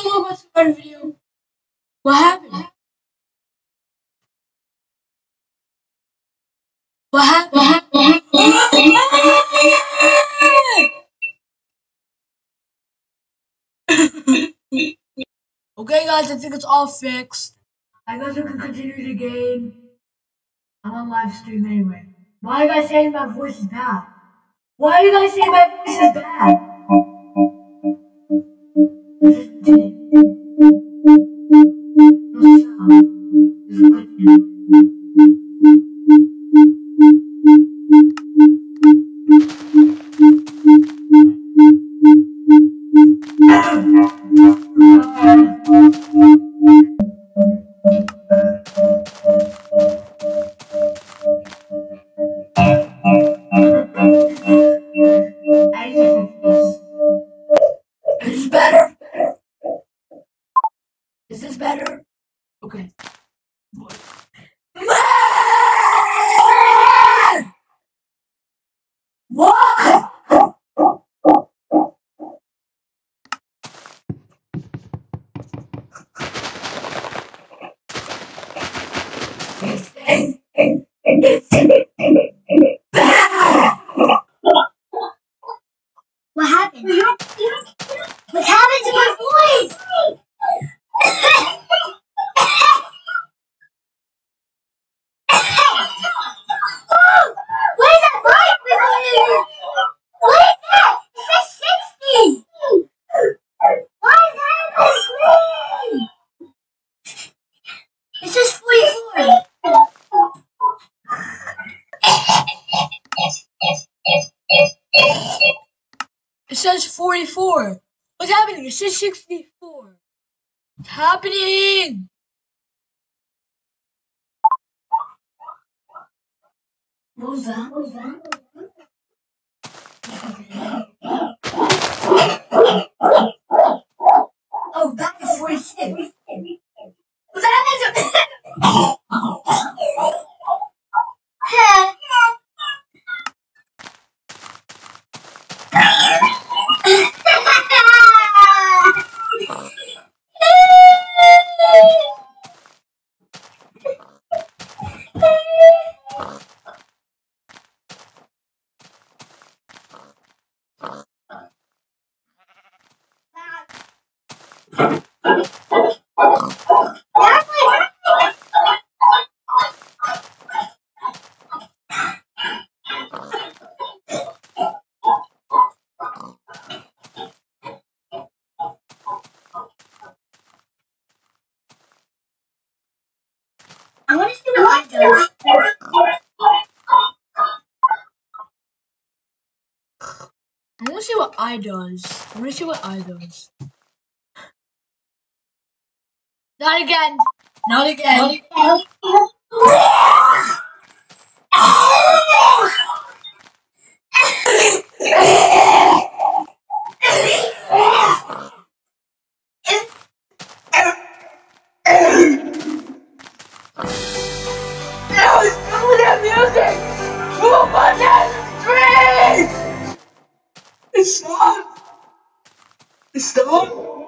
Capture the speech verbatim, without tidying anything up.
don't know about the video. What happened? What happened? What happened? Okay, guys, I think it's all fixed. I guess we can continue the game. I'm on live stream anyway. Why are you guys saying my voice is bad? Why are you guys saying my voice is bad? Let's just continue. No sound. Just continue. Is this better? Is this better? Okay. What? What happened? What happened to my voice? Oh, what is that bright? What is that? It says sixty. Why is that on the screen? It says forty-four. It says forty-four. What's happening? It says sixty-four. What's happening? What was that? What was that? Oh, that is forty-six. What's happening? I want to see what I do. I want to see what I does. I want to see what I does. Not again. Not again. Not No, stop with that music! Who put that in the street? Stop! Stop!